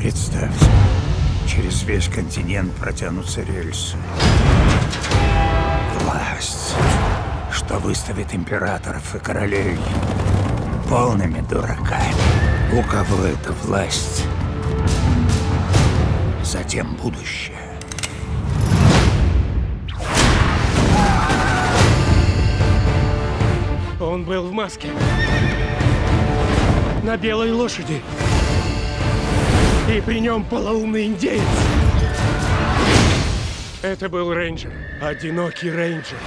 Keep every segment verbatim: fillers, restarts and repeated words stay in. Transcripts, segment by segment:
Представь, через весь континент протянутся рельсы. Власть, что выставит императоров и королей полными дураками. У кого эта власть, затем будущее. Он был в маске. На белой лошади. И при нем полоумный индеец. Это был рейнджер. Одинокий рейнджер.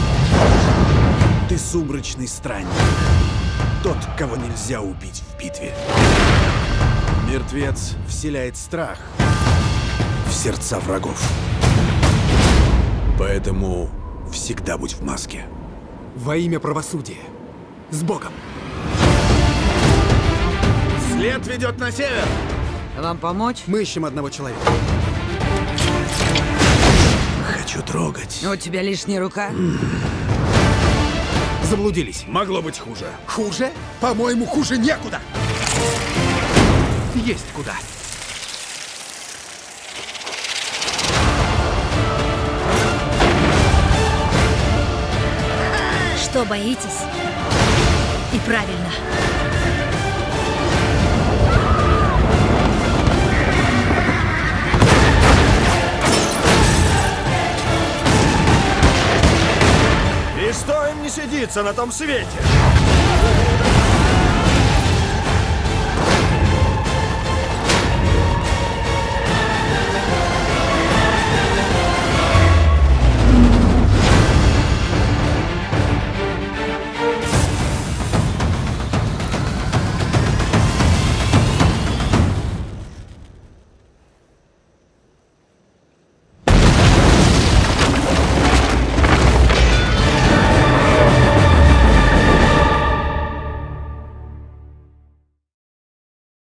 Ты сумрачный странник. Тот, кого нельзя убить в битве. Мертвец вселяет страх в сердца врагов. Поэтому всегда будь в маске. Во имя правосудия. С Богом. След ведет на север. Вам помочь? Мы ищем одного человека. Хочу трогать. У тебя лишняя рука? Заблудились. Могло быть хуже. Хуже? По-моему, хуже некуда. Есть куда. Что боитесь? И правильно. И что им не сидится на том свете?